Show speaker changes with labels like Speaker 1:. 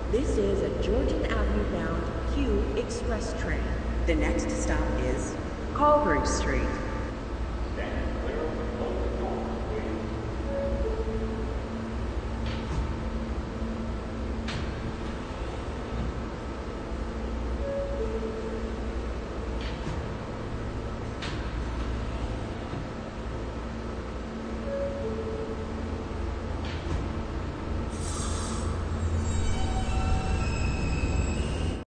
Speaker 1: This is a Georgian Avenue bound Q Express train. The next stop is Culver Street.